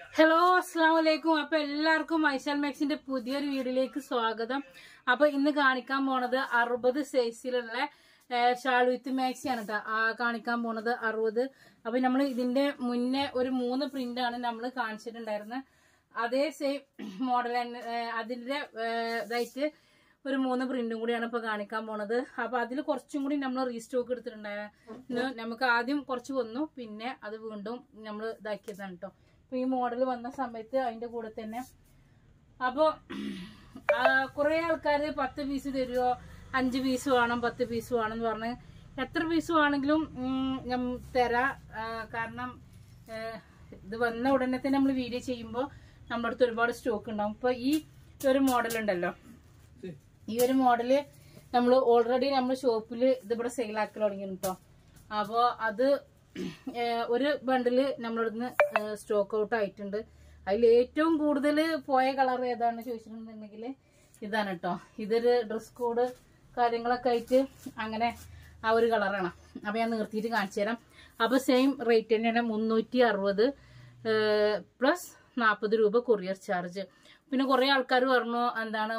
Hello അസ്സലാമു അലൈക്കും. അപ്പൊ എല്ലാവർക്കും ഐഷാൽ മാക്സിന്റെ പുതിയൊരു വീഡിയോയിലേക്ക് സ്വാഗതം. അപ്പൊ ഇന്ന് കാണിക്കാൻ പോണത് 60 സൈസിലുള്ള ഷാൾ വിത്ത് മാക്സി ആണ് കേട്ടോ. കാണിക്കാൻ പോണത് 60. അപ്പൊ നമ്മൾ ഇതിന്റെ മുന്നേ ഒരു 3 പ്രിന്റ് ആണ് നമ്മൾ കാണിച്ചിട്ടുണ്ടായിരുന്നത്. അതേ സെയിം മോഡൽ അതിന്റെ ഇതായിട്ട് ഒരു 3 പ്രിന്റും കൂടിയാണ് ഇപ്പൊ കാണിക്കാൻ പോണത്. അപ്പൊ അതിൽ കുറച്ചും കൂടി നമ്മൾ റീസ്റ്റോക്ക് എടുത്തിട്ടുണ്ടായിരുന്നു. നമുക്ക് ആദ്യം കുറച്ച് വന്നു, പിന്നെ അത് വീണ്ടും നമ്മൾ ഇതാക്കിയതാണ് കേട്ടോ. അപ്പൊ ഈ മോഡൽ വന്ന സമയത്ത് അതിന്റെ കൂടെ തന്നെ അപ്പൊ കുറെ ആൾക്കാര് 10 പീസ് തരുമോ, 5 പീസ് വേണം, 10 പീസ് വേണം എന്ന് പറഞ്ഞ് എത്ര പീസ് വേണമെങ്കിലും ഞാൻ തരാം. കാരണം ഇത് വന്ന ഉടനെ തന്നെ നമ്മൾ വീഡിയോ ചെയ്യുമ്പോൾ നമ്മുടെ അടുത്ത് ഒരുപാട് സ്റ്റോക്ക് ഉണ്ടാവും. ഇപ്പൊ ഈ ഒരു മോഡൽ ഉണ്ടല്ലോ, ഈ ഒരു മോഡല് നമ്മൾ ഓൾറെഡി നമ്മൾ ഷോപ്പിൽ ഇതിവിടെ സെയിലാക്കി തുടങ്ങിയിരുന്നു കേട്ടോ. അപ്പോൾ അത് ഒരു ബണ്ടില് നമ്മളിവിടുന്ന് സ്റ്റോക്ക് ഔട്ട് ആയിട്ടുണ്ട്. അതിൽ ഏറ്റവും കൂടുതൽ പോയ കളർ ഏതാണെന്ന് ചോദിച്ചിട്ടുണ്ടെങ്കിൽ ഇതാണ് കേട്ടോ. ഇതൊരു ഡ്രസ് കോഡ് കാര്യങ്ങളൊക്കെ ആയിട്ട് അങ്ങനെ ആ ഒരു കളറാണ്. അപ്പൊ ഞാൻ നിർത്തിയിട്ട് കാണിച്ചു തരാം. അപ്പൊ സെയിം റേറ്റ് തന്നെയാണ് 360 പ്ലസ് 40 രൂപ കൊറിയർ ചാർജ്. പിന്നെ കുറെ ആൾക്കാർ പറഞ്ഞു എന്താണ്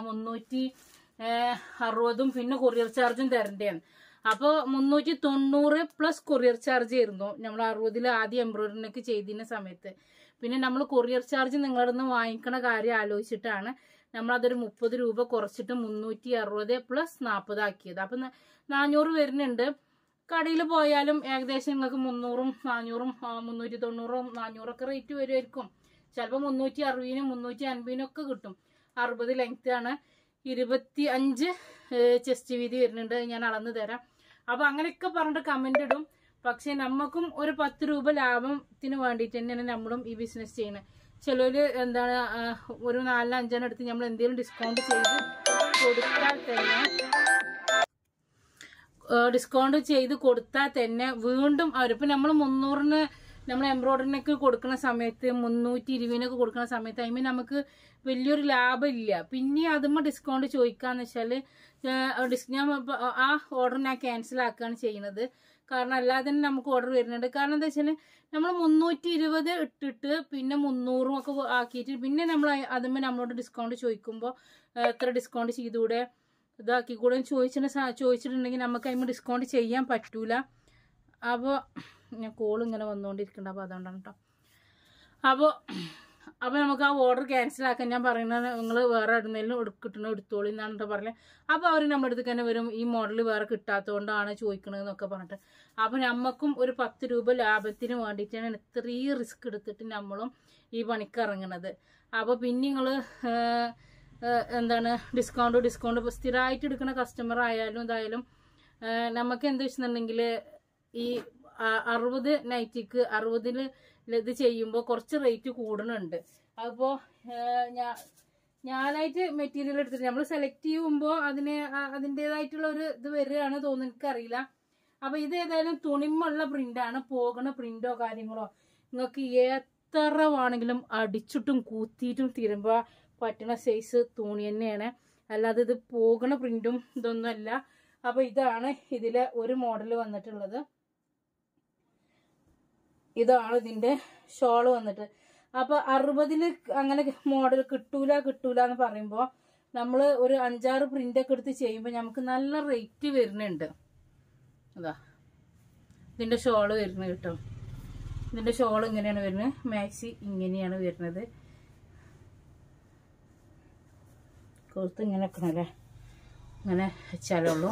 360 പിന്നെ കൊറിയർ ചാർജും തരേണ്ടതാണ്. അപ്പോൾ 390 പ്ലസ് കൊറിയർ ചാർജ് ആയിരുന്നു നമ്മൾ 60 ആദ്യം എംബ്രോയിഡറിനൊക്കെ ചെയ്തിരുന്ന സമയത്ത്. പിന്നെ നമ്മൾ കൊറിയർ ചാർജ് നിങ്ങളുടെ നിന്ന് വാങ്ങിക്കണ കാര്യം ആലോചിച്ചിട്ടാണ് നമ്മളതൊരു 30 രൂപ കുറച്ചിട്ട് 360 പ്ലസ് 40 ആക്കിയത്. അപ്പം 400 വരുന്നുണ്ട്. കടയിൽ പോയാലും ഏകദേശം നിങ്ങൾക്ക് 300ഉം 400ഉം 390ഉം 400ഒക്കെ റേറ്റ് വരുമായിരിക്കും. ചിലപ്പോൾ 360നും 350നും ഒക്കെ കിട്ടും. 60 ലെങ്ത് ആണ്, 25 ചെസ്റ്റ് വീതി വരുന്നുണ്ട്. ഞാൻ അളന്ന് തരാം. അപ്പൊ അങ്ങനെയൊക്കെ പറഞ്ഞിട്ട് കമന്റ് ഇടും. പക്ഷെ നമുക്കും ഒരു 10 രൂപ ലാഭത്തിന് വേണ്ടിയിട്ട് തന്നെയാണ് നമ്മളും ഈ ബിസിനസ് ചെയ്യുന്നത്. ചിലര് എന്താണ് ഒരു 4-5 എടുത്ത് നമ്മൾ എന്തെങ്കിലും ഡിസ്കൗണ്ട് ചെയ്ത് കൊടുത്താൽ തന്നെ വീണ്ടും അവരിപ്പോ നമ്മൾ 300ന് നമ്മൾ എംബ്രോയിഡറിനൊക്കെ കൊടുക്കുന്ന സമയത്ത് 320-നൊക്കെ കൊടുക്കുന്ന സമയത്ത് അതിന് നമുക്ക് വലിയൊരു ലാഭം ഇല്ല. പിന്നെ അതുമ്പോ ഡിസ്കൗണ്ട് ചോദിക്കാന്ന് വെച്ചാല് ഞാൻ ആ ഓർഡർ ഞാൻ ക്യാൻസൽ ആക്കുകയാണ് ചെയ്യുന്നത്. കാരണം അല്ലാതെ തന്നെ നമുക്ക് ഓർഡർ വരുന്നുണ്ട്. കാരണം എന്താ വെച്ചാല് നമ്മൾ 320 ഇട്ടിട്ട് പിന്നെ 300ഉം ഒക്കെ ആക്കിയിട്ട് പിന്നെ നമ്മൾ അതുമ്പോ നമ്മളോട് ഡിസ്കൗണ്ട് ചോദിക്കുമ്പോൾ എത്ര ഡിസ്കൗണ്ട് ചെയ്തുകൂടെ, ഇതാക്കിക്കൂടെ ചോദിച്ചിട്ടുണ്ടെങ്കിൽ നമുക്ക് അതിന് ഡിസ്കൗണ്ട് ചെയ്യാൻ പറ്റൂല. അപ്പോൾ ഞാൻ കോൾ ഇങ്ങനെ വന്നുകൊണ്ടിരിക്കുന്നുണ്ട്. അപ്പോൾ അതുകൊണ്ടാണ് കേട്ടോ. അപ്പോൾ നമുക്ക് ആ ഓർഡർ ക്യാൻസൽ ആക്കാൻ ഞാൻ പറയുന്നത് നിങ്ങൾ വേറെ എവിടെന്നെങ്കിലും എടുത്തോളി എന്നാണ് കേട്ടോ പറഞ്ഞത്. അപ്പോൾ അവർ നമ്മുടെ അടുത്ത് തന്നെ വരും, ഈ മോഡൽ വേറെ കിട്ടാത്തതുകൊണ്ടാണ് ചോദിക്കണതെന്നൊക്കെ പറഞ്ഞിട്ട്. അപ്പോൾ നമുക്കും ഒരു 10 രൂപ ലാഭത്തിന് വേണ്ടിയിട്ടാണ് ഇത്രയും റിസ്ക് എടുത്തിട്ട് നമ്മളും ഈ പണിക്ക് ഇറങ്ങണത്. അപ്പോൾ പിന്നെ നിങ്ങൾ എന്താണ് ഡിസ്കൗണ്ട് ഇപ്പോൾ സ്ഥിരമായിട്ട് എടുക്കുന്ന കസ്റ്റമർ ആയാലും ഇതായാലും നമുക്ക് എന്താ വെച്ചിട്ടുണ്ടെങ്കിൽ ഈ 60 നൈറ്റിക്ക് 60-ൽ ഇത് ചെയ്യുമ്പോൾ കുറച്ച് റേറ്റ് കൂടുന്നുണ്ട്. അപ്പോൾ ഞാനായിട്ട് മെറ്റീരിയൽ എടുത്തിട്ട് നമ്മൾ സെലക്ട് ചെയ്യുമ്പോൾ അതിൻ്റെതായിട്ടുള്ള ഒരു ഇത് വരികയാണ് തോന്നുന്നു, എനിക്കറിയില്ല. അപ്പൊ ഇത് ഏതായാലും തുണിമുള്ള പ്രിന്റാണ്. പോകുന്ന പ്രിന്റോ കാര്യങ്ങളോ നിങ്ങൾക്ക് എത്ര വേണമെങ്കിലും അടിച്ചിട്ടും കൂത്തിയിട്ടും തിരുമ്പാ പറ്റുന്ന സൈസ് തുണി തന്നെയാണ്. അല്ലാതെ ഇത് പോകുന്ന പ്രിന്റും ഇതൊന്നുമല്ല. അപ്പൊ ഇതാണ് ഇതിലെ ഒരു മോഡൽ വന്നിട്ടുള്ളത്. ഇതാണ് ഇതിന്റെ ഷോള് വന്നിട്ട്. അപ്പൊ 60-ൽ അങ്ങനെ മോഡൽ കിട്ടൂല എന്ന് പറയുമ്പോൾ നമ്മൾ ഒരു 5-6 പ്രിന്റ് ഒക്കെ എടുത്ത് ചെയ്യുമ്പോൾ നമുക്ക് നല്ല റേറ്റ് വരുന്നുണ്ട്. അതാ ഇതിന്റെ ഷോള് വരുന്നത് കേട്ടോ. ഇതിന്റെ ഷോൾ ഇങ്ങനെയാണ് വരുന്നത്, മാക്സി ഇങ്ങനെയാണ് വരുന്നത്. കൊടുത്ത് ഇങ്ങനെ വെക്കണല്ലേ, ഇങ്ങനെ വെച്ചാലുള്ളൂ.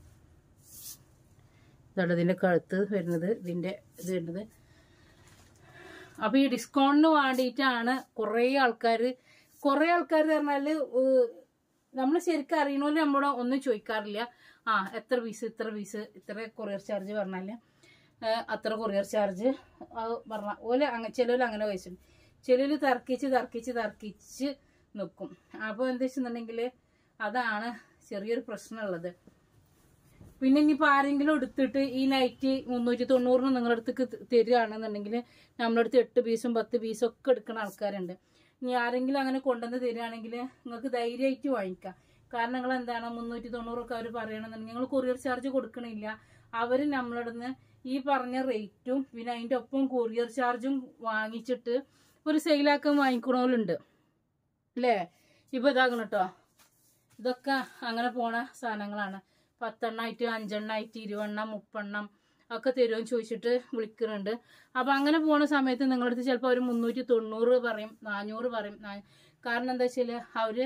ഇതാണ് ഇതിന്റെ കഴുത്ത് വരുന്നത്, ഇതിന്റെ ഇത് വരുന്നത്. അപ്പൊ ഈ ഡിസ്കൗണ്ടിന് വേണ്ടിയിട്ടാണ് കുറെ ആൾക്കാർ പറഞ്ഞാല് നമ്മൾ ശരിക്കും അറിയണോല് നമ്മളോട് ഒന്നും ചോദിക്കാറില്ല. എത്ര പീസ് ഇത്ര കൊറിയർ ചാർജ് പറഞ്ഞാല് അത്ര കൊറിയർ ചാർജ് പറഞ്ഞ ഓല് ചിലര് അങ്ങനെ വഹിച്ചിട്ടുണ്ട്. ചിലര് തർക്കിച്ച് നിൽക്കും. അപ്പൊ എന്താ വെച്ചിട്ടുണ്ടെങ്കിൽ അതാണ് ചെറിയൊരു പ്രശ്നമുള്ളത്. പിന്നെ ഇനിയിപ്പോൾ ആരെങ്കിലും എടുത്തിട്ട് ഈ നൈറ്റ് 390 നിങ്ങളുടെ അടുത്തേക്ക് തരികയാണെന്നുണ്ടെങ്കിൽ നമ്മുടെ അടുത്ത് 8 പീസും 10 പീസും ഒക്കെ എടുക്കുന്ന ആൾക്കാരുണ്ട്. ഇനി ആരെങ്കിലും അങ്ങനെ കൊണ്ടുവന്ന് തരികയാണെങ്കിൽ നിങ്ങൾക്ക് ധൈര്യമായിട്ട് വാങ്ങിക്കാം. കാരണം നിങ്ങൾ എന്താണ് 390 ഒക്കെ അവർ പറയണമെന്നുണ്ടെങ്കിൽ നിങ്ങൾ കൊറിയർ ചാർജ് കൊടുക്കണില്ല. അവർ നമ്മളിടുന്ന് ഈ പറഞ്ഞ റേറ്റും പിന്നെ അതിൻ്റെ ഒപ്പം കൊറിയർ ചാർജും വാങ്ങിച്ചിട്ട് ഒരു സെയിലാക്കാൻ വാങ്ങിക്കണോലുണ്ട് അല്ലേ. ഇപ്പൊ ഇതാകണം കേട്ടോ, ഇതൊക്കെ അങ്ങനെ പോണ സാധനങ്ങളാണ്. 10 എണ്ണായിട്ട് 5 എണ്ണായിട്ട് 20 എണ്ണം 30 എണ്ണം ഒക്കെ തരുമെന്ന് ചോദിച്ചിട്ട് വിളിക്കുന്നുണ്ട്. അപ്പൊ അങ്ങനെ പോണ സമയത്ത് നിങ്ങളുടെ അടുത്ത് ചിലപ്പോൾ ഒരു 390 പറയും, 400 പറയും. കാരണം എന്താ വെച്ചാൽ അവര്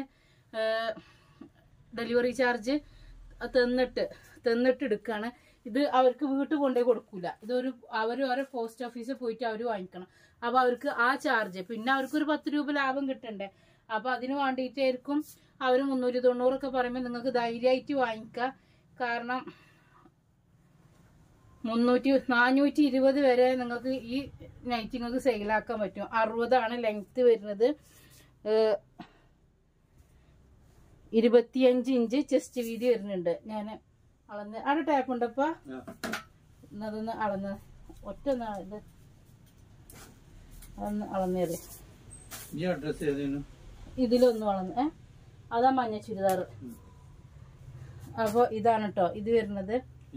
ഡെലിവറി ചാർജ് തന്നിട്ട് എടുക്കുകയാണ്. ഇത് അവർക്ക് വീട്ടിൽ കൊണ്ടുപോയി കൊടുക്കൂല. അവർ ഓരോ പോസ്റ്റ് ഓഫീസിൽ പോയിട്ട് അവർ വാങ്ങിക്കണം. അപ്പൊ അവർക്ക് ആ ചാർജ്, പിന്നെ അവർക്കൊരു 10 രൂപ ലാഭം കിട്ടണ്ടേ. അപ്പൊ അതിന് വേണ്ടിയിട്ടായിരിക്കും അവർ 390 ഒക്കെ പറയുമ്പോൾ നിങ്ങൾക്ക് ധൈര്യമായിട്ട് വാങ്ങിക്കാം. കാരണം 420 വരെ നിങ്ങൾക്ക് ഈ നൈറ്റ് നിങ്ങൾക്ക് സെയിലാക്കാൻ പറ്റും. 60 ലെങ്ത് വരുന്നത്. 25 ഇഞ്ച് ചെസ്റ്റ് വീതി വരുന്നുണ്ട്. ഞാൻ അളന്ന് അവിടെ ടാപ്പ് ഉണ്ടപ്പാ, അതൊന്ന് അളന്ന് ഒറ്റ ഇത് അളന്നേര്. ഇതിലൊന്നും അളന്ന് അതാ മഞ്ഞ ചുരിദാറ്. അപ്പൊ ഇതാണ് കേട്ടോ ഇത് വരുന്നത്.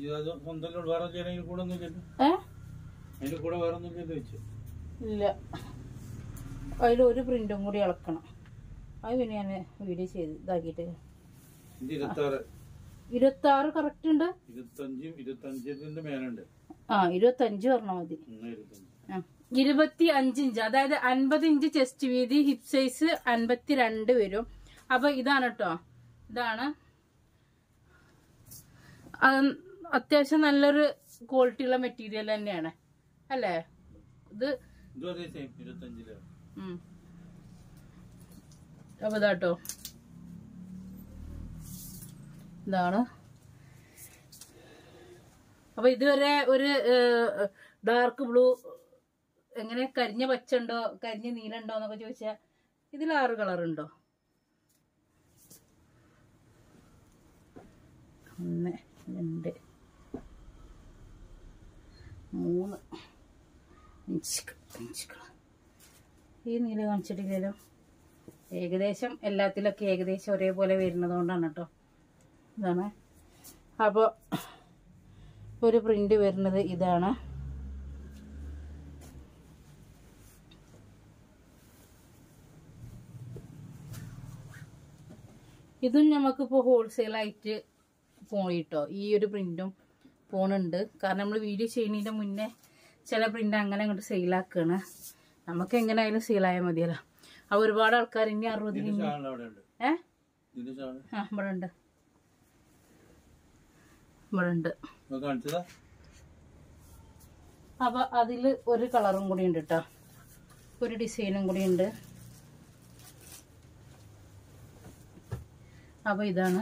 ഇല്ല, അതിലൊരു പ്രിന്റും കൂടി അളക്കണം. അത് പിന്നെ ഞാൻ വീഡിയോ ചെയ്ത് ഇതാക്കിട്ട് 26 കറക്റ്റ് ഉണ്ട്. 25 പറഞ്ഞാൽ മതി. 25 ഇഞ്ച്, അതായത് 50 ഇഞ്ച് ചെസ്റ്റ് വീതി. ഹിപ്പ് സൈസ് 52 വരും. അപ്പൊ ഇതാണ് കേട്ടോ, ഇതാണ് അത്യാവശ്യം നല്ലൊരു ക്വാളിറ്റിയുള്ള മെറ്റീരിയൽ തന്നെയാണ് അല്ലേ ഇത്. അപ്പൊ ഇതാട്ടോ, ഇതാണ്. അപ്പൊ ഇതുവരെ ഒരു ഡാർക്ക് ബ്ലൂ, എങ്ങനെ കരിഞ്ഞ പച്ച ഉണ്ടോ കരിഞ്ഞ നീല ഉണ്ടോ എന്നൊക്കെ ചോദിച്ചാൽ ഇതിൽ 6 കളർ ഉണ്ടോ? 1 2 3 5 കളർ. ഈ നീല കാണിച്ചിട്ടില്ലല്ലോ. ഏകദേശം എല്ലാത്തിലൊക്കെ ഏകദേശം ഒരേപോലെ വരുന്നത് കൊണ്ടാണ് കേട്ടോ. ഇതാണ്. അപ്പോൾ ഒരു പ്രിന്റ് വരുന്നത് ഇതാണ്. ഇതും നമുക്കിപ്പോൾ ഹോൾസെയിലായിട്ട് പോയിട്ടോ. ഈ ഒരു പ്രിന്റും പോണുണ്ട്. കാരണം നമ്മൾ വീഡിയോ ചെയ്യുന്നതിൻ്റെ മുന്നേ ചില പ്രിന്റ് അങ്ങനെ അങ്ങോട്ട് സെയിലാക്കുകയാണ്. നമുക്ക് എങ്ങനെയായാലും സെയിലായാൽ മതിയല്ലോ. അപ്പൊ ഒരുപാട് ആൾക്കാർ ഇനി 60 ഇവിടെ ഉണ്ട്, ഇവിടെ ഉണ്ട്. അപ്പൊ അതില് ഒരു കളറും കൂടി ഉണ്ട് കേട്ടോ, ഒരു ഡിസൈനും കൂടി ഉണ്ട്. അപ്പൊ ഇതാണ്.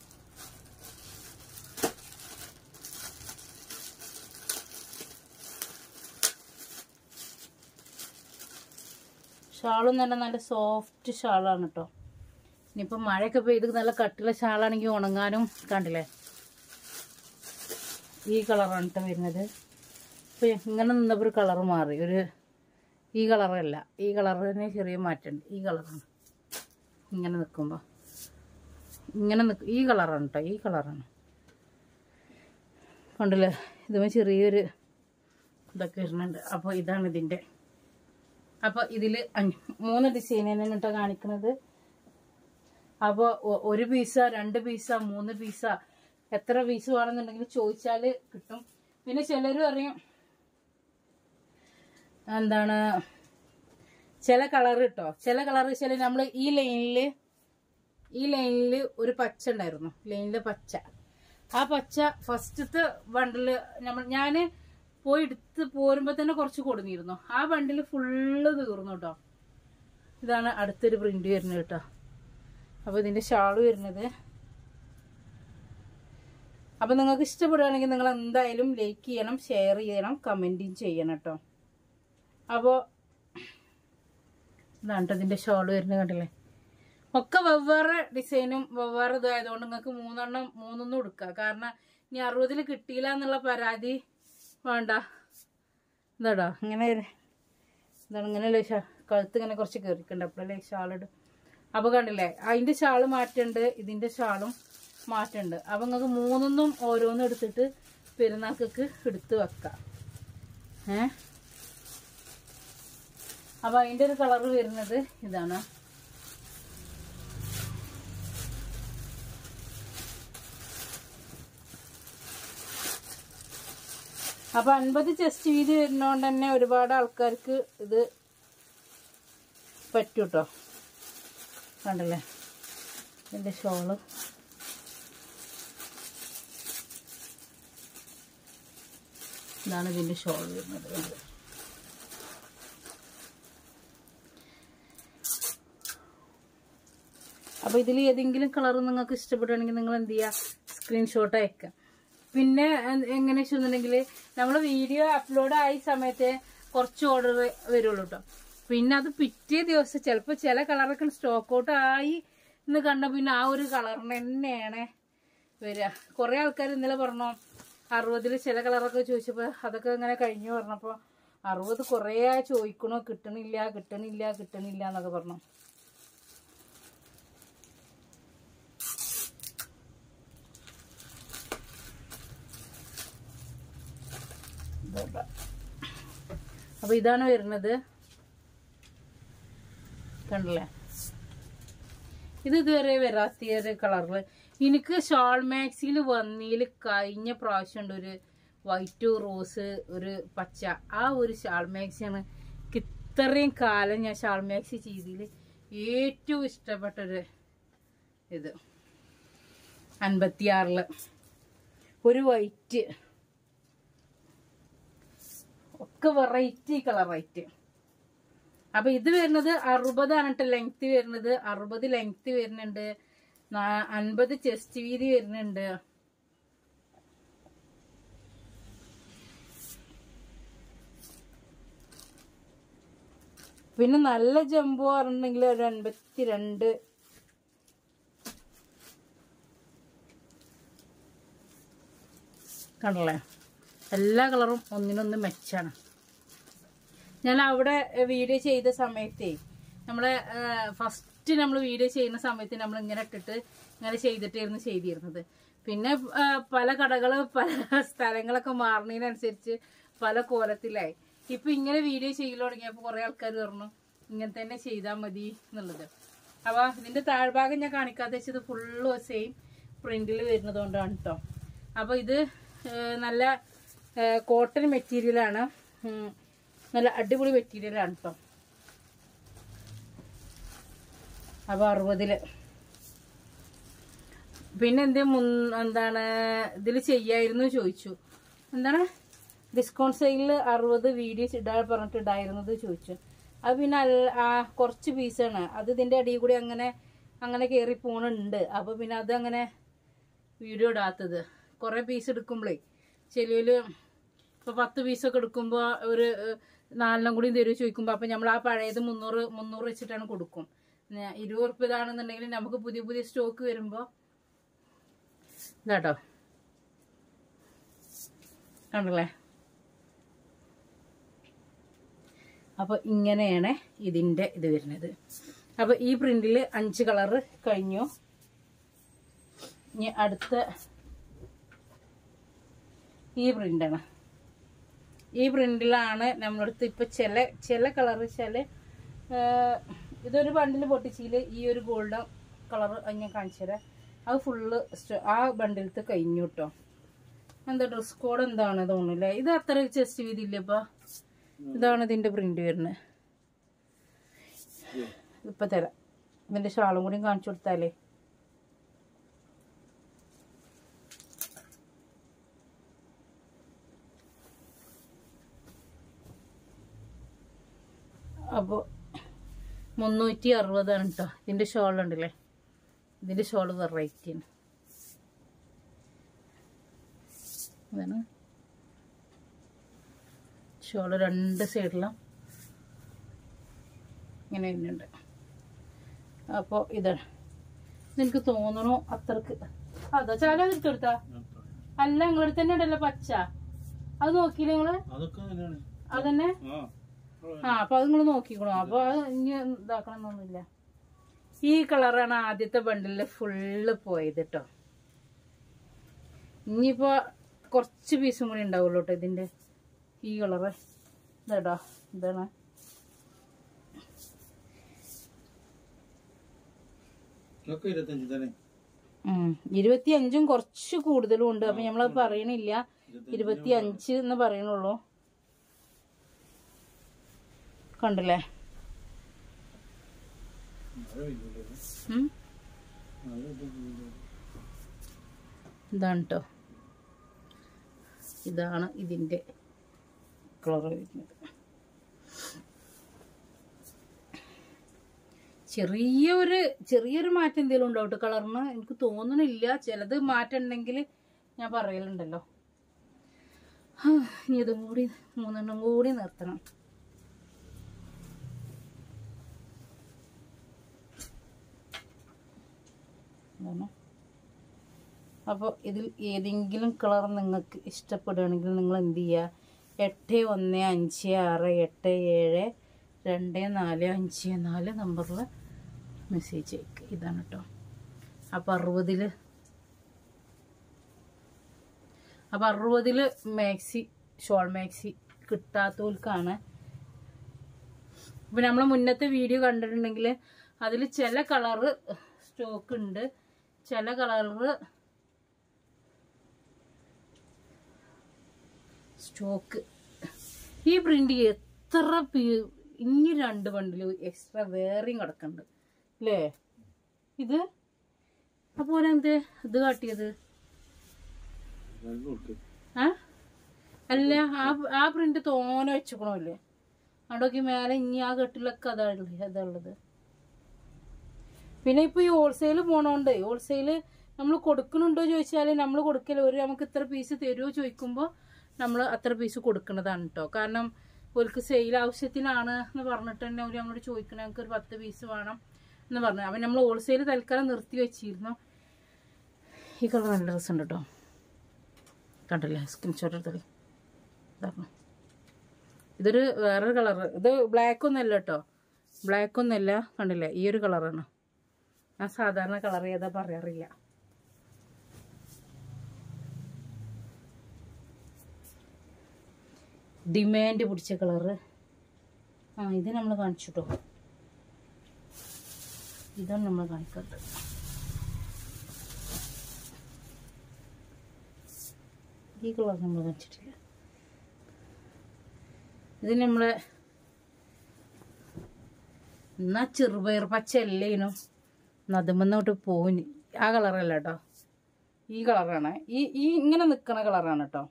ഷാളും തന്നെ നല്ല സോഫ്റ്റ് ഷാളാണ് കേട്ടോ. ഇനിയിപ്പോ മഴയൊക്കെ പെയ്ത് നല്ല കട്ടിയുള്ള ഷാളാണെങ്കിൽ ഉണങ്ങാനും കണ്ടില്ലേ. ഈ കളറാണ് കേട്ടോ വരുന്നത്. ഇപ്പൊ ഇങ്ങനെ നിന്നപ്പോൾ ഒരു കളറ് മാറി. ഈ കളറല്ല, ഈ കളറിന് ചെറിയ മാറ്റമുണ്ട്. ഈ കളറാണ് ഇങ്ങനെ നിൽക്കുമ്പോൾ ഈ കളറാണ് കേട്ടോ, ഈ കളറാണ് കണ്ടില്ലേ. ഇതുമ്പോൾ ചെറിയൊരു ഇതൊക്കെ വരുന്നുണ്ട്. അപ്പോൾ ഇതാണ് ഇതിൻ്റെ. അപ്പോൾ ഇതിൽ 3 ഡിസൈൻ തന്നെയാണ് കേട്ടോ കാണിക്കുന്നത്. അപ്പോൾ 1 പീസാ 2 പീസാ 3 പീസാ എത്ര പീസ് വേണമെന്നുണ്ടെങ്കിൽ ചോദിച്ചാൽ കിട്ടും. പിന്നെ ചിലർ പറയും എന്താണ് ചില കളർ കേട്ടോ, ചില കളർ വെച്ചാൽ നമ്മൾ ഈ ലൈനിൽ ഒരു പച്ച ഉണ്ടായിരുന്നു, ലൈനിലെ പച്ച. ആ പച്ച ഫസ്റ്റത്തെ ബണ്ടില് ഞാൻ പോയി എടുത്ത് പോരുമ്പോ തന്നെ കുറച്ച് കൊടുന്നിരുന്നു. ആ ബണ്ടില് ഫുള്ള് തീർന്നു കേട്ടോ. ഇതാണ് അടുത്തൊരു പ്രിന്റ് വരുന്നത് കേട്ടോ. അപ്പൊ ഇതിന്റെ ഷാള് വരുന്നത്. അപ്പൊ നിങ്ങൾക്ക് ഇഷ്ടപ്പെടുകയാണെങ്കിൽ നിങ്ങൾ എന്തായാലും ലൈക്ക് ചെയ്യണം, ഷെയർ ചെയ്യണം, കമന്റും ചെയ്യണം കേട്ടോ. അപ്പോൾ ഇതാണ് ഇതിന്റെ ഷാള് വരുന്നത് കണ്ടില്ലേ. ഒക്കെ വെവ്വേറെ ഡിസൈനും വെവ്വേറെ ഇതായതുകൊണ്ട് നിങ്ങൾക്ക് 3 എടുക്കാം. കാരണം ഇനി 60 കിട്ടിയില്ല എന്നുള്ള പരാതി വേണ്ട. ഇതാടാ ഇങ്ങനെ ഇതാണ് ഇങ്ങനെയല്ലേ കഴുത്ത് ഇങ്ങനെ കുറച്ച് കയറിക്കണ്ട അപ്പോഴല്ലേ ഷാളിടും. അപ്പോൾ കണ്ടില്ലേ അതിൻ്റെ ഷാള് മാറ്റുണ്ട്, ഇതിൻ്റെ ഷാളും മാറ്റുണ്ട്. അപ്പം നിങ്ങൾക്ക് 3 ഓരോന്നും എടുത്തിട്ട് പെരുന്നാൾക്ക് എടുത്ത് വെക്കാം. അപ്പൊ അതിന്റെ ഒരു കളർ വരുന്നത് ഇതാണ്. അപ്പൊ 50 ചെസ്റ്റ് വീതി വരുന്നോണ്ട് തന്നെ ഒരുപാട് ആൾക്കാർക്ക് ഇത് പറ്റൂട്ടോ. കണ്ടല്ലേ ഇതിന്റെ ഷോള്. ഇതാണ് ഇതിന്റെ ഷോൾ വരുന്നത്. അപ്പൊ ഇതിൽ ഏതെങ്കിലും കളർ നിങ്ങൾക്ക് ഇഷ്ടപ്പെടുകയാണെങ്കിൽ നിങ്ങൾ എന്ത് ചെയ്യുക, സ്ക്രീൻഷോട്ട് അയക്കാം. പിന്നെ എങ്ങനെ വെച്ചിട്ടുണ്ടെങ്കിൽ നമ്മള് വീഡിയോ അപ്ലോഡ് ആയ സമയത്ത് കുറച്ച് ഓർഡർ വരുള്ളൂ കേട്ടോ. പിന്നെ അത് പിറ്റേ ദിവസം ചിലപ്പോൾ ചില കളറൊക്കെ സ്റ്റോക്ക് ഔട്ട് ആയി എന്ന് കണ്ട പിന്നെ ആ ഒരു കളറിന് തന്നെയാണ് വരിക. കുറെ ആൾക്കാർ ഇന്നലെ പറഞ്ഞു 60 ചില കളറൊക്കെ ചോദിച്ചപ്പോൾ അതൊക്കെ ഇങ്ങനെ കഴിഞ്ഞു പറഞ്ഞപ്പോൾ 60 കുറേ ചോദിക്കണോ, കിട്ടണില്ല എന്നൊക്കെ പറഞ്ഞു. അപ്പൊ ഇതാണ് വരുന്നത്. കണ്ടില്ലേ, ഇത് ഇതുവരെ വരാത്ത കളറില്. എനിക്ക് ഷോൾ മാക്സിയിൽ വന്നതിൽ കഴിഞ്ഞ പ്രാവശ്യം ഉണ്ട് ഒരു വൈറ്റ് റോസ് ഒരു പച്ച. ആ ഒരു ഷാൾ മാക്സിയാണ് ഇത്രയും കാലം ഞാൻ ഷാൾ മാക്സി ചെയ്തതിൽ ഏറ്റവും ഇഷ്ടപ്പെട്ടൊരു ഇത്. 56 ഒരു വൈറ്റ് ഒക്കെ വെറൈറ്റി കളറായിട്ട്. അപ്പൊ ഇത് വരുന്നത് 60 ആണ് കേട്ടോ ലെങ്ത് വരുന്നത്. 60 ലെങ്ത് വരുന്നുണ്ട്, 50 ചെസ്റ്റ് വീതി വരുന്നുണ്ട്. പിന്നെ നല്ല ജംബോ പറഞ്ഞിട്ടുണ്ടെങ്കിൽ ഒരു 52. കണ്ടല്ലേ, എല്ലാ കളറും ഒന്നിനൊന്ന് മെച്ചാണ്. ഞാൻ അവിടെ വീഡിയോ ചെയ്ത സമയത്തേ നമ്മളെ ഫസ്റ്റ് നമ്മൾ വീഡിയോ ചെയ്യുന്ന സമയത്ത് നമ്മൾ ഇങ്ങനെ ഇട്ടിട്ട് ഇങ്ങനെ ചെയ്തിട്ടായിരുന്നു ചെയ്തിരുന്നത്. പിന്നെ പല കടകൾ പല സ്ഥലങ്ങളൊക്കെ മാറുന്നതിനനുസരിച്ച് പല കോലത്തിലായി. ഇപ്പൊ ഇങ്ങനെ വീഡിയോ ചെയ്യൽ തുടങ്ങിയപ്പോൾ കുറെ ആൾക്കാർ പറഞ്ഞു ഇങ്ങനെ തന്നെ ചെയ്താൽ മതി എന്നുള്ളത്. അപ്പൊ ഇതിന്റെ താഴ്ഭാഗം ഞാൻ കാണിക്കാതെ വെച്ചത് ഫുള്ള് സെയിം പ്രിന്റിൽ വരുന്നത് കൊണ്ടാണ് കേട്ടോ. അപ്പൊ ഇത് നല്ല കോട്ടൺ മെറ്റീരിയലാണ്, നല്ല അടിപൊളി മെറ്റീരിയലാണ് കേട്ടോ. അപ്പൊ 60 പിന്നെ എന്താണ് ഇതിൽ ചെയ്യായിരുന്നു ചോദിച്ചു. എന്താണ് ഡിസ്കൗണ്ട് സെയിലിൽ 60 വീഡിയോസ് ഇടാൻ പറഞ്ഞിട്ട് ഇടായിരുന്നത് ചോദിച്ചു. അത് പിന്നെ കുറച്ച് പീസാണ് അത് ഇതിന്റെ അടിയിൽ കൂടി അങ്ങനെ കയറി പോണുണ്ട്. അപ്പൊ പിന്നെ അതങ്ങനെ വീഡിയോ ഇടാത്തത്. കുറെ പീസ് എടുക്കുമ്പോഴേ ചെല്ലിയില് ഇപ്പൊ 10 പീസൊക്കെ എടുക്കുമ്പോ ഒരു 4 കൂടി തരുമോ ചോദിക്കുമ്പോ അപ്പൊ നമ്മൾ ആ പഴയത് 300 വെച്ചിട്ടാണ് കൊടുക്കും. 20 ഉറുപ്പിക ഇതാണെന്നുണ്ടെങ്കിൽ നമുക്ക് പുതിയ സ്റ്റോക്ക് വരുമ്പോ ഇതാട്ടോ. കണ്ടല്ലേ, അപ്പൊ ഇങ്ങനെയാണ് ഇതിന്റെ ഇത് വരുന്നത്. അപ്പൊ ഈ പ്രിന്റില് 5 കളറ് കഴിഞ്ഞു. ഇനി അടുത്ത ഈ പ്രിന്റാണ്. ഈ പ്രിന്റിലാണ് നമ്മളടുത്ത് ഇപ്പൊ ചില കളറ് ഇതൊരു ബണ്ടിൽ പൊട്ടിച്ചില് ഈ ഒരു ഗോൾഡൻ കളർ ഞാൻ കാണിച്ചു തരാം. അത് ഫുള്ള് ആ ബണ്ടിലത്തെ കഴിഞ്ഞു കേട്ടോ. എന്താ ഡ്രസ് കോഡ് എന്താണ് തോന്നില്ലേ. ഇത് അത്ര ചെസ്റ്റ് വീതി ഇല്ല. ഇപ്പൊ ഇതാണ് ഇതിന്റെ പ്രിന്റ് വരുന്നത്. ഇപ്പൊ തരാം. ഇതിന്റെ ഷാളും കൂടി കാണിച്ചു കൊടുത്താലേ അപ്പൊ 360 ആണ് കേട്ടോ. ഇതിന്റെ ഷോൾ ഉണ്ടല്ലേ, ഇതിന്റെ ഷോള് വെറൈറ്റിയാണ്. അതാണ് ഷോള് 2 സൈഡിലും ഇങ്ങനെ വരുന്നുണ്ട്. അപ്പോൾ ഇതാണ് എനിക്ക് തോന്നണു അത്രക്ക്. അതാ ചാല എടുത്തെടുത്താ അല്ല നിങ്ങളടുത്ത് തന്നെ ഉണ്ടല്ലോ പച്ച. അത് നോക്കിയില്ലേ നിങ്ങള്? അതന്നെ. അപ്പൊ അത് നിങ്ങൾ നോക്കിക്കണോ. അപ്പൊ അത് ഇനി ഇതാക്കണമെന്നൊന്നുമില്ല. ഈ കളറാണ് ആദ്യത്തെ ബണ്ടില് ഫുള്ള് പോയത് കേട്ടോ. ഇനിയിപ്പോ കുറച്ച് പീസും കൂടി ഉണ്ടാവുള്ളൂ കേട്ടോ ഇതിന്റെ. ഈ കളറ് ഇതാട്ടോ, ഇതാണ് 25 കുറച്ച് കൂടുതലും ഉണ്ട്. അപ്പൊ നമ്മളത് പറയണില്ല, 25 എന്ന് പറയണുള്ളൂ. കണ്ടില്ലേ? ഇതാണ് കേട്ടോ, ഇതാണ് ഇതിന്റെ കളർ വരുന്നത്. ചെറിയൊരു മാറ്റം എന്തെങ്കിലും ഉണ്ടോ കേട്ടോ കളറിന്? എനിക്ക് തോന്നണില്ല. ചിലത് മാറ്റം ഉണ്ടെങ്കിൽ ഞാൻ പറയലുണ്ടല്ലോ. ഇനി ഇതും കൂടി 3 കൂടി നിർത്തണം. അപ്പോൾ ഇതിൽ ഏതെങ്കിലും കളർ നിങ്ങൾക്ക് ഇഷ്ടപ്പെടുകയാണെങ്കിൽ നിങ്ങൾ എന്ത് ചെയ്യുക, 8156872454 നമ്പറിൽ മെസ്സേജ് അയക്കുക. ഇതാണ് കേട്ടോ. അപ്പോൾ 60 മാക്സി, ഷോൾ മാക്സി കിട്ടാത്തവർക്കാണ്. ഇപ്പം നമ്മൾ മുന്നത്തെ വീഡിയോ കണ്ടിട്ടുണ്ടെങ്കിൽ അതിൽ ചില കളറ് സ്റ്റോക്ക് ഉണ്ട്, ചില കളറ് സ്റ്റോക്ക്. ഈ പ്രിന്റ് എത്ര ഇനി 2 ബണ്ടിൽ എക്സ്ട്രാ വേറെയും കിടക്കുന്നുണ്ട് അല്ലേ? ഇത് അപ്പോൾ എന്ത് ഇത് കാട്ടിയത് അല്ല, ആ പ്രിന്റ് തോനെ വെച്ചേക്കണല്ലേ അവിടേക്ക് മേലെ. ഇനി ആ കെട്ടിലൊക്കെ അതുള്ളത്. പിന്നെ ഇപ്പൊ ഈ ഹോൾസെയിൽ പോണോണ്ട്, ഹോൾസെയിൽ നമ്മൾ കൊടുക്കണുണ്ടോ ചോദിച്ചാൽ നമ്മൾ കൊടുക്കല്, നമുക്ക് ഇത്ര പീസ് തരുമോ ചോദിക്കുമ്പോൾ നമ്മൾ അത്ര പീസ് കൊടുക്കുന്നതാണ് കേട്ടോ. കാരണം അവർക്ക് സെയിൽ ആവശ്യത്തിനാണ് എന്ന് പറഞ്ഞിട്ട് തന്നെ അവർ നമ്മളോട് ചോദിക്കണം, ഞങ്ങൾക്ക് ഒരു 10 പീസ് വേണം എന്ന് പറഞ്ഞു. അപ്പം നമ്മൾ ഹോൾസെയിൽ തൽക്കാലം നിർത്തി വെച്ചിരുന്നു. ഈ കളർ നല്ല ഡ്രസ് ഉണ്ട് കേട്ടോ, കണ്ടില്ലേ? സ്ക്രീൻഷോട്ട് എടുത്തത് ഇതാക്കണം. ഇതൊരു വേറൊരു കളറ്. ഇത് ബ്ലാക്ക് ഒന്നല്ല കേട്ടോ, ബ്ലാക്ക് ഒന്നല്ല, കണ്ടില്ലേ? ഈ ഒരു കളറാണ്. ആ സാധാരണ കളർ ഏതാ പറയാറില്ല. ഡിമാൻഡ് പിടിച്ച കളറ്. ഇത് നമ്മൾ കാണിച്ചു കേട്ടോ, ഇതാണ് നമ്മൾ കാണിക്കുന്നത്. ഈ കളർ നമ്മൾ കാണിച്ചിട്ടില്ല. ഇത് നമ്മളെ എന്നാ ചെറുപയർ പച്ച അല്ലേനും നദമെന്നോട്ട് പോവിന്. ആ കളറല്ല കേട്ടോ, ഈ കളറാണ്. ഈ ഇങ്ങനെ നിൽക്കണ കളറാണ് കേട്ടോ.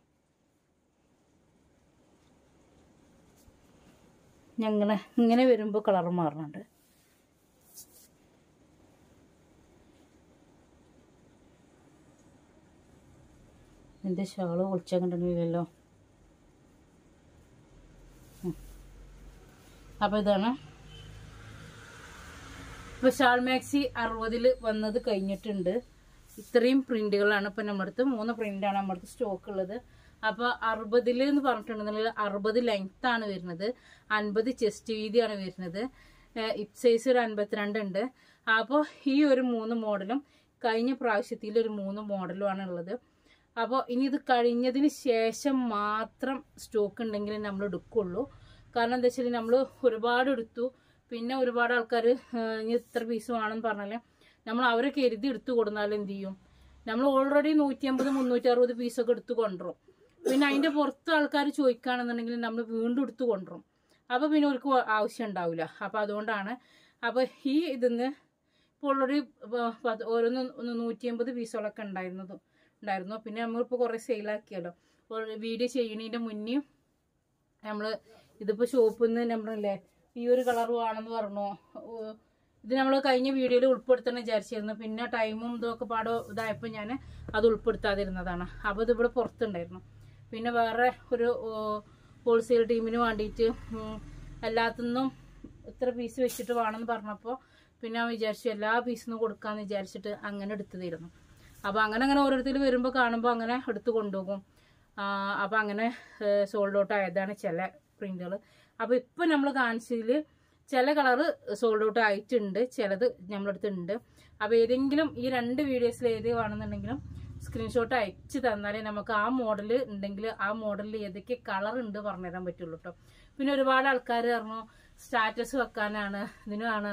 ഇങ്ങനെ വരുമ്പോൾ കളർ മാറുന്നുണ്ട്. എൻ്റെ ഷാള് പൊളിച്ചാൽ കണ്ടില്ലല്ലോ. അപ്പോൾ ഇതാണ്. ഇപ്പോൾ ഷാൾ മാക്സി 60 വന്നത് കഴിഞ്ഞിട്ടുണ്ട്. ഇത്രയും പ്രിന്റുകളാണ് ഇപ്പം നമ്മുടെ അടുത്ത്. 3 പ്രിന്റാണ് നമ്മുടെ അടുത്ത് സ്റ്റോക്ക് ഉള്ളത്. അപ്പോൾ 60 എന്ന് പറഞ്ഞിട്ടുണ്ടെങ്കിൽ 60 ലെങ്ത് ആണ് വരുന്നത്, 50 ചെസ്റ്റ് വീതിയാണ് വരുന്നത്. ഹിപ്പ് സൈസ് ഒരു 52 ഉണ്ട്. അപ്പോൾ ഈ ഒരു 3 മോഡലും കഴിഞ്ഞ പ്രാവശ്യത്തിൽ ഒരു 3 മോഡലുമാണ് ഉള്ളത്. അപ്പോൾ ഇനി ഇത് കഴിഞ്ഞതിന് ശേഷം മാത്രം സ്റ്റോക്ക് ഉണ്ടെങ്കിൽ നമ്മൾ എടുക്കുള്ളൂ. കാരണം എന്താ വെച്ചാൽ നമ്മൾ ഒരുപാട് എടുത്തു, പിന്നെ ഒരുപാട് ആൾക്കാർ ഇനി ഇത്ര പീസ് വേണമെന്ന് പറഞ്ഞാൽ നമ്മൾ അവരെ കരുതി എടുത്തു കൊടുത്താൽ എന്ത് ചെയ്യും, നമ്മൾ ഓൾറെഡി 150-360 പീസൊക്കെ എടുത്ത് കൊണ്ടുവരും. പിന്നെ അതിൻ്റെ പുറത്ത് ആൾക്കാർ ചോദിക്കുകയാണെന്നുണ്ടെങ്കിൽ നമ്മൾ വീണ്ടും എടുത്ത് കൊണ്ടുവരും. അപ്പോൾ പിന്നെ അവർക്ക് ആവശ്യം ഉണ്ടാവില്ല. അപ്പോൾ അതുകൊണ്ടാണ്. അപ്പോൾ ഈ ഇതിന്ന് ഇപ്പോൾ ഓൾറെഡി ഓരോന്ന് 180 പീസുകളൊക്കെ ഉണ്ടായിരുന്നു. പിന്നെ നമ്മളിപ്പോൾ കുറേ സെയിലാക്കിയല്ലോ. വീഡിയോ ചെയ്യണതിൻ്റെ മുന്നേ നമ്മൾ ഇതിപ്പോൾ ഷോപ്പിൽ നിന്ന് നമ്മളല്ലേ ഈ ഒരു കളർ വേണമെന്ന് പറഞ്ഞു. ഇത് നമ്മൾ കഴിഞ്ഞ വീഡിയോയിൽ ഉൾപ്പെടുത്തണം വിചാരിച്ചിരുന്നു. പിന്നെ ടൈമും ഇതൊക്കെ പാടോ ഇതായപ്പോൾ ഞാൻ അത് ഉൾപ്പെടുത്താതിരുന്നതാണ്. അപ്പോൾ ഇതിവിടെ പുറത്തുണ്ടായിരുന്നു. പിന്നെ വേറെ ഒരു ഹോൾസെയിൽ ടീമിന് വേണ്ടിയിട്ട് എല്ലാത്തിനും ഇത്ര പീസ് വെച്ചിട്ട് വേണമെന്ന് പറഞ്ഞപ്പോൾ പിന്നെ ഞാൻ വിചാരിച്ചു എല്ലാ പീസിനും കൊടുക്കാമെന്ന് വിചാരിച്ചിട്ട് അങ്ങനെ എടുത്തതായിരുന്നു. അപ്പോൾ അങ്ങനെ ഓരോരുത്തർ വരുമ്പോൾ കാണുമ്പോൾ അങ്ങനെ എടുത്ത് കൊണ്ടുപോകും. അപ്പോൾ അങ്ങനെ സോൾഡ് ഔട്ട് ആയതാണ് ചില പ്രിന്റുകൾ. അപ്പോൾ ഇപ്പം നമ്മൾ കാണിച്ചതിൽ ചില കളറ് സോൾഡ് ഔട്ട് ആയിട്ടുണ്ട്, ചിലത് നമ്മളടുത്തുണ്ട്. അപ്പോൾ ഏതെങ്കിലും ഈ 2 വീഡിയോസിൽ ഏത് വേണമെന്നുണ്ടെങ്കിലും സ്ക്രീൻഷോട്ട് അയച്ച് തന്നാലേ നമുക്ക് ആ മോഡൽ ഉണ്ടെങ്കിൽ ആ മോഡലിൽ ഏതൊക്കെ കളർ ഉണ്ട് പറഞ്ഞുതരാൻ പറ്റുള്ളൂ കേട്ടോ. പിന്നെ ഒരുപാട് ആൾക്കാർ പറഞ്ഞു സ്റ്റാറ്റസ് വെക്കാനാണ്, ഇതിനാണ്,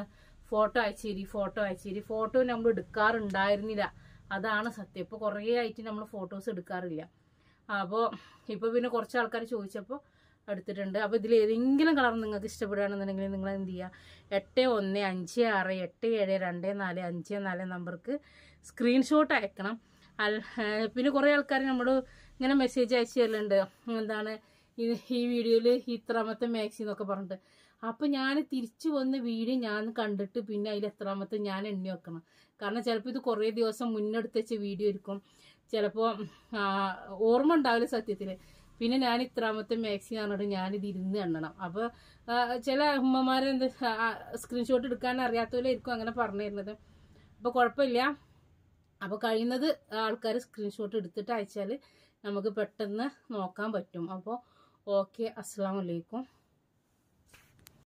ഫോട്ടോ അയച്ചേരി ഫോട്ടോ നമ്മൾ എടുക്കാറുണ്ടായിരുന്നില്ല. അതാണ് സത്യം. ഇപ്പോൾ കുറേ ആയിട്ട് നമ്മൾ ഫോട്ടോസ് എടുക്കാറില്ല. അപ്പോൾ ഇപ്പോൾ പിന്നെ കുറച്ച് ആൾക്കാർ ചോദിച്ചപ്പോൾ എടുത്തിട്ടുണ്ട്. അപ്പോൾ ഇതിൽ ഏതെങ്കിലും കളർ നിങ്ങൾക്ക് ഇഷ്ടപ്പെടുകയാണെന്നുണ്ടെങ്കിൽ നിങ്ങൾ എന്ത് ചെയ്യുക, 8156872454 നമ്പർക്ക് സ്ക്രീൻഷോട്ട് അയക്കണം. പിന്നെ കുറേ ആൾക്കാർ നമ്മൾ ഇങ്ങനെ മെസ്സേജ് അയച്ചു തരലുണ്ട്, എന്താണ് ഈ വീഡിയോയിൽ ഇത്രാമത്തെ മാക്സി എന്നൊക്കെ പറഞ്ഞിട്ട്. അപ്പോൾ ഞാൻ തിരിച്ചു വന്ന വീഡിയോ ഞാൻ കണ്ടിട്ട് പിന്നെ അതിൽ എത്രാമത്തെ ഞാൻ എണ്ണി വെക്കണം. കാരണം ചിലപ്പോൾ ഇത് കുറേ ദിവസം മുന്നെടുത്ത് വെച്ച വീഡിയോ ആയിരിക്കും, ചിലപ്പോൾ ഓർമ്മ ഉണ്ടാവില്ല സത്യത്തിൽ. പിന്നെ ഞാൻ ഇത്രാമത്തെ മാക്സി പറഞ്ഞിട്ട് ഞാനിത് ഇരുന്ന് എണ്ണണം. അപ്പോൾ ചില ഉമ്മമാരെ സ്ക്രീൻഷോട്ട് എടുക്കാൻ അറിയാത്തവരായിരിക്കും അങ്ങനെ പറഞ്ഞു തരുന്നത്. അപ്പോൾ കുഴപ്പമില്ല. അപ്പോൾ കഴിയുന്നത് ആൾക്കാർ സ്ക്രീൻഷോട്ട് എടുത്തിട്ട് അയച്ചാൽ നമുക്ക് പെട്ടെന്ന് നോക്കാൻ പറ്റും. അപ്പോൾ ഓക്കെ, അസ്സലാമു അലൈക്കും.